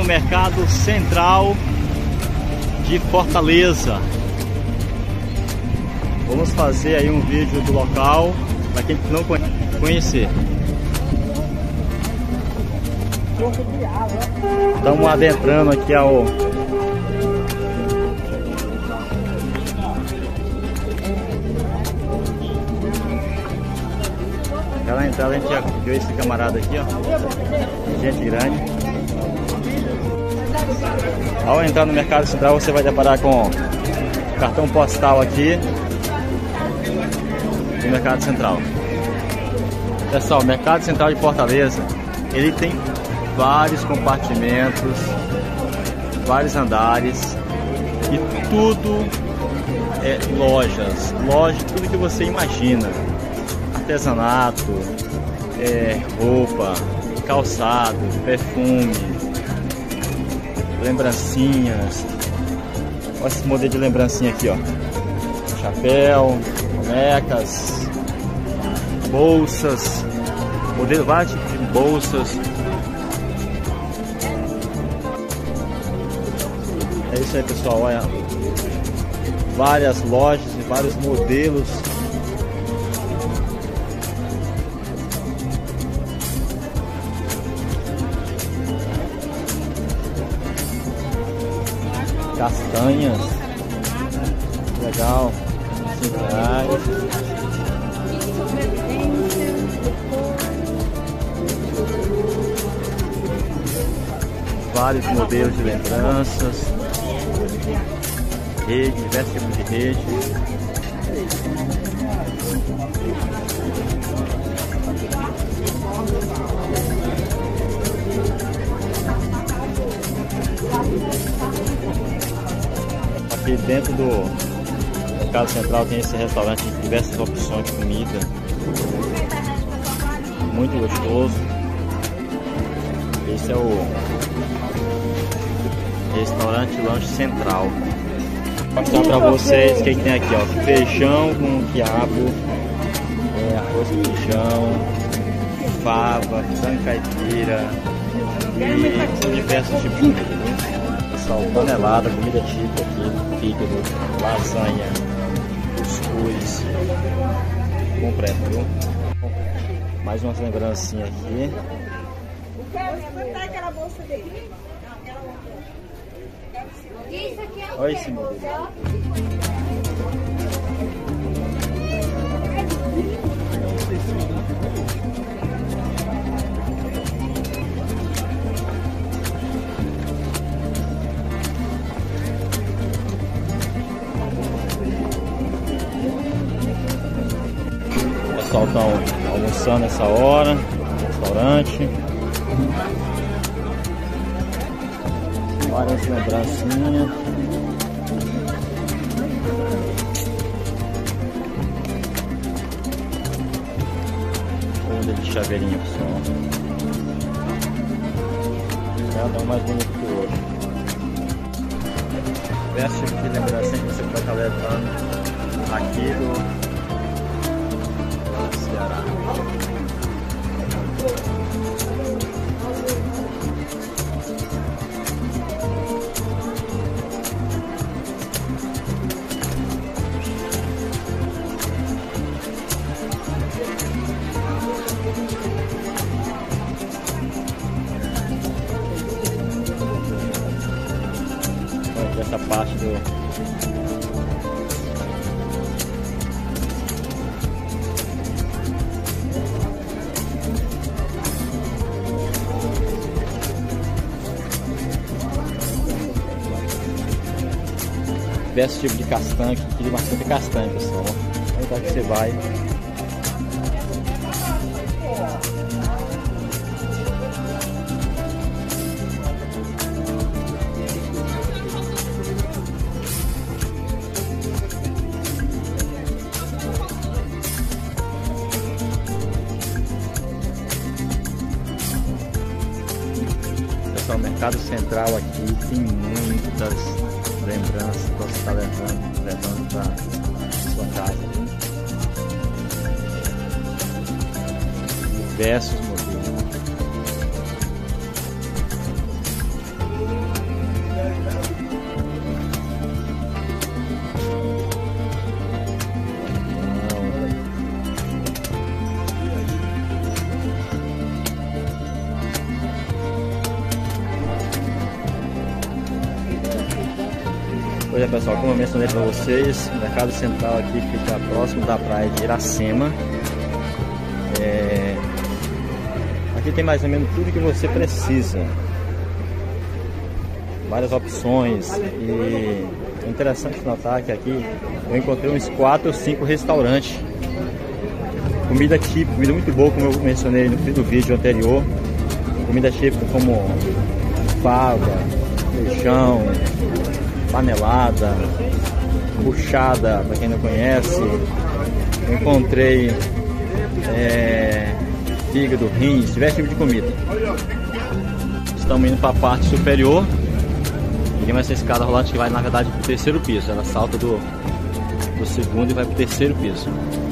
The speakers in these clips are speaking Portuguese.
Mercado Central de Fortaleza. Vamos fazer aí um vídeo do local para quem não conhecer. Estamos adentrando aqui ao na entrada. A gente já viu esse camarada aqui, ó, gente grande. Ao entrar no Mercado Central, você vai deparar com cartão postal aqui do Mercado Central. Pessoal, o Mercado Central de Fortaleza, ele tem vários compartimentos, vários andares, e tudo é lojas, tudo que você imagina. Artesanato, roupa, calçado, perfume, lembrancinhas. Olha esse modelo de lembrancinha aqui, ó. Chapéu, bonecas, bolsas, modelo, vários tipos de bolsas. É isso aí, pessoal. Olha, várias lojas e vários modelos. Castanhas, legal, R$5. Vários modelos de lembranças, rede, diversos tipos de rede. Aqui dentro do Mercado Central tem esse restaurante com diversas opções de comida, muito gostoso. Esse é o restaurante Lanche Central. Vou mostrar para vocês o que tem aqui, ó: feijão com quiabo, arroz com feijão, fava, frango caipira e diversos tipos de comida. Pessoal, panelada, comida típica aqui, fígado, lasanha, cuscuz, completo, viu? Mais umas lembrancinhas aqui. Olha esse modelo. O pessoal está almoçando essa hora no restaurante. Várias lembrancinhas. Olha de chaveirinho, pessoal. Cada um mais bonito que o outro. Esse tipo de lembrancinha que você pode estar levando aqui do Ceará. Essa parte do diversos tipos de castanha, que tem bastante castanha, pessoal. Onde que você vai? Pessoal, o Mercado Central aqui tem muitas lembranças para você estar levando para sua casa. Diversos modelos. Pois é, pessoal, como eu mencionei para vocês, o Mercado Central aqui fica próximo da praia de Iracema. Aqui tem mais ou menos tudo que você precisa, várias opções, e é interessante notar que aqui eu encontrei uns 4 ou 5 restaurantes, comida típica, comida muito boa, como eu mencionei no fim do vídeo anterior, comida típica como fava, feijão, panelada, buchada, para quem não conhece. Eu encontrei fígado, rins, diversos tipos de comida. Estamos indo para a parte superior. Seguimos essa escada rolante que vai, na verdade, para o terceiro piso. Ela salta do segundo e vai para o terceiro piso.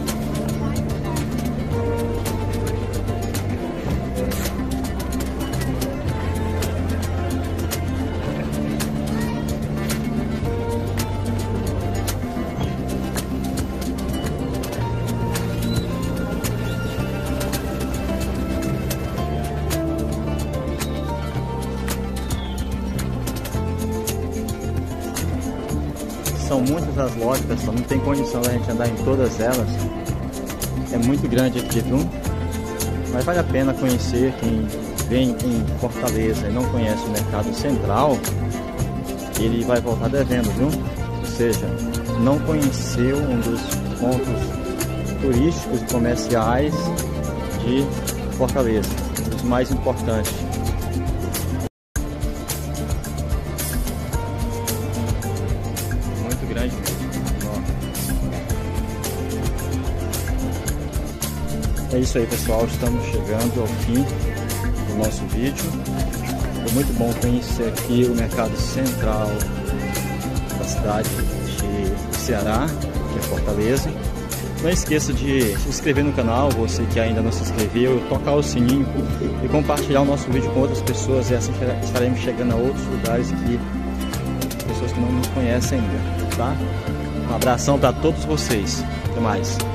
São muitas as lojas, pessoal, não tem condição da gente andar em todas elas. É muito grande aqui, viu? Mas vale a pena conhecer. Quem vem em Fortaleza e não conhece o Mercado Central, ele vai voltar devendo, viu? Ou seja, não conheceu um dos pontos turísticos e comerciais de Fortaleza, um dos mais importantes. Grande mesmo. É isso aí, pessoal, estamos chegando ao fim do nosso vídeo. Foi muito bom conhecer aqui o Mercado Central da cidade de Ceará, que é Fortaleza. Não esqueça de se inscrever no canal, você que ainda não se inscreveu, tocar o sininho e compartilhar o nosso vídeo com outras pessoas, e assim estaremos chegando a outros lugares que pessoas que não nos conhecem ainda, tá? Um abração para todos vocês. Até mais.